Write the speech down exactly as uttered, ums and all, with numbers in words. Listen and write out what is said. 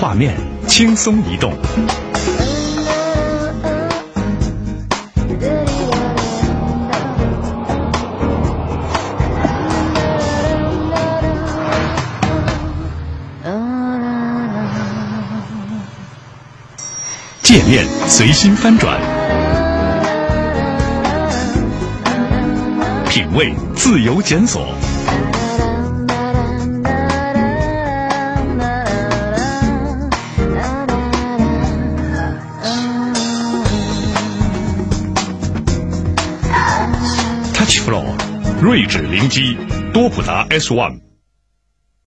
画面轻松移动。界面随心翻转，品味自由检索。Touch Floor， 锐指灵机，多普达 S 一